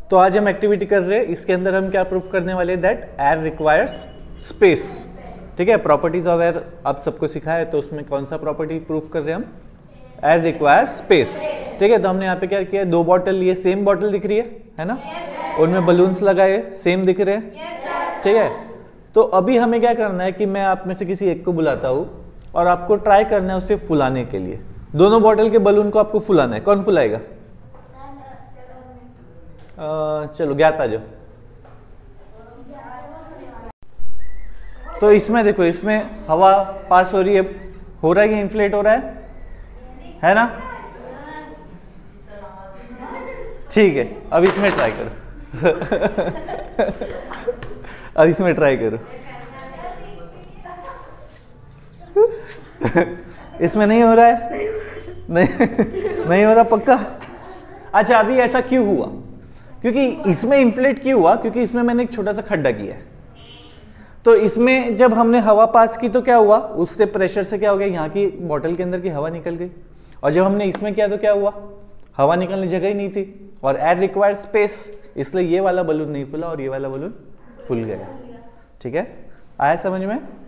तो आज हम एक्टिविटी कर रहे हैं, इसके अंदर हम क्या प्रूफ करने वाले हैं, दैट एयर रिक्वायर्स स्पेस। ठीक है, प्रॉपर्टीज ऑफ एयर आप सबको सिखा है, तो उसमें कौन सा प्रॉपर्टी प्रूफ कर रहे हैं हम, एयर रिक्वायर्स स्पेस। ठीक है, तो हमने यहाँ पे क्या किया, 2 बॉटल लिए, सेम बॉटल दिख रही है ना, उनमें बलून्स लगाए, सेम दिख रहे हैं। ठीक है, तो अभी हमें क्या करना है कि मैं आप में से किसी एक को बुलाता हूँ और आपको ट्राई करना है उसे फुलाने के लिए। दोनों बॉटल के बलून को आपको फुलाना है, कौन फुलाएगा? चलो ज्ञात आ जाओ। तो इसमें देखो, इसमें हवा पास हो रही है, हो रहा है कि इन्फ्लेट हो रहा है ना? ठीक है, अब इसमें ट्राई करो। अब इसमें ट्राई करो। इसमें नहीं हो रहा है? नहीं हो रहा पक्का? अच्छा, अभी ऐसा क्यों हुआ? क्योंकि इसमें इन्फ्लेट क्यों हुआ? क्योंकि इसमें मैंने एक छोटा सा खड्डा किया है। तो इसमें जब हमने हवा पास की तो क्या हुआ, उससे प्रेशर से क्या हो गया, यहाँ की बॉटल के अंदर की हवा निकल गई। और जब हमने इसमें किया तो क्या हुआ, हवा निकलने जगह ही नहीं थी, और एयर रिक्वायर्ड स्पेस, इसलिए ये वाला बलून नहीं फूला और ये वाला बलून फूल गया। ठीक है, आया समझ में?